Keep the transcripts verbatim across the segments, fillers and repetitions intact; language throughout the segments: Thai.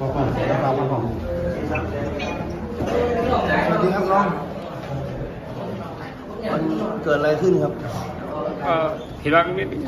อบคุณครับผมสวัสดีครับน้องมันเกิดอะไรขึ้นครับก็ผิดหวังนิดนึง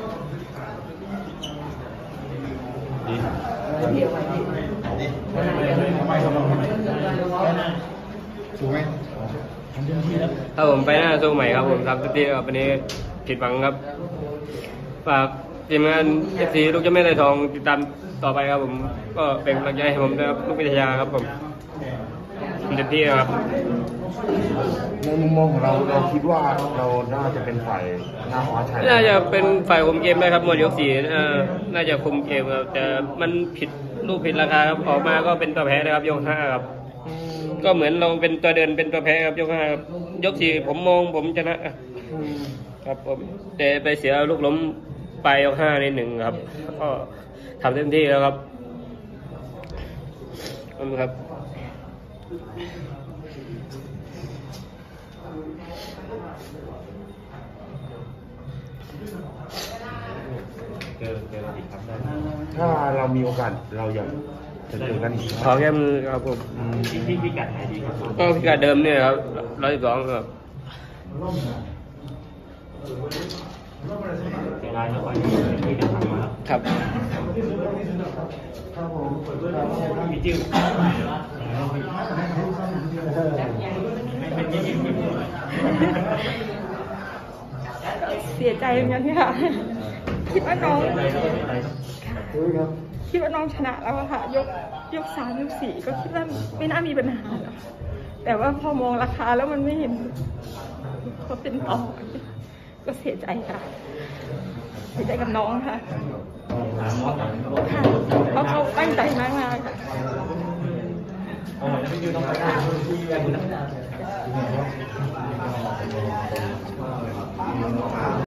ถูกไหมถ้าผมไปหน้าสู้ใหม่ครับผมทำทุกที่ครับวันนี้ผิดหวังครับฝากทีมงานเอฟซีลูกเจ้าแม่ไทยทองติดตามต่อไปครับผมก็เป็นกำลังใจให้ผมนะครับลูกวิทยาครับผมเต็มที่ครับในมุมมองของเราเราคิดว่าเราน่าจะเป็นฝ่ายน่าคว้าชัยน่าจะเป็นฝ่ายคุมเกมได้ครับหมดยกสี่น่าจะคุมเกมครับแต่มันผิดลูกผิดราคาครับออกมาก็เป็นตัวแพ้นะครับยกห้าครับก็เหมือนเราเป็นตัวเดินเป็นตัวแพ้ครับยกห้าครับยกสี่ผมมองผมชนะครับผมแต่ไปเสียลูกล้มไปยกห้าในหนึ่งครับก็ทำเต็มที่แล้วครับครับถ้าเรามีโอกาสเราอยากจะเจอกันอีกขอแค่มือครับผมที่พิกัดไหนดีครับก็พิกัดเดิมเนี่ยครับร้อยสิบสองครับครับมีจิ้วเสียใจเหมือนกันค่ะคิดว่าน้องคิดว่าน้องชนะแล้วค่ะยกยกสามยกสี่ก็คิดว่าไม่น่ามีปัญหาแต่ว่าพอมองราคาแล้วมันไม่เห็นเขาเป็นต่อก็เสียใจค่ะเสียใจกับน้องค่ะเพราะเขาตั้งใจมากๆค่ะ